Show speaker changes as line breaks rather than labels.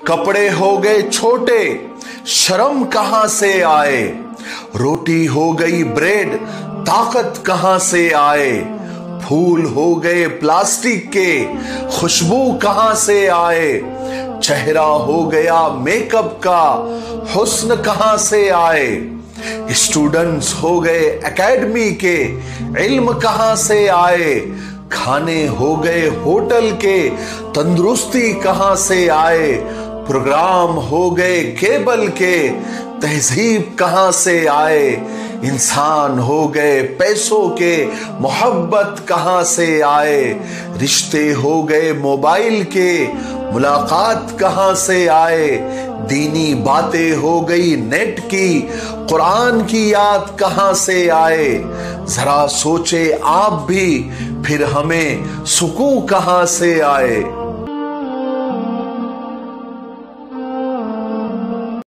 कपड़े हो गए छोटे, शर्म कहां से आए। रोटी हो गई ब्रेड, ताकत कहां से आए। फूल हो गए प्लास्टिक के, खुशबू कहां से आए। चेहरा हो गया मेकअप का, हुस्न कहां से आए। स्टूडेंट्स हो गए एकेडमी के, इल्म कहां से आए। खाने हो गए होटल के, तंदुरुस्ती कहां से आए। प्रोग्राम हो गए केबल के, तहजीब कहां से आए। इंसान हो गए पैसों के, मोहब्बत कहां से आए। रिश्ते हो गए मोबाइल के, मुलाकात कहां से आए। दीनी बातें हो गई नेट की, कुरान की याद कहां से आए। जरा सोचे आप भी, फिर हमें सुकून कहां से आए।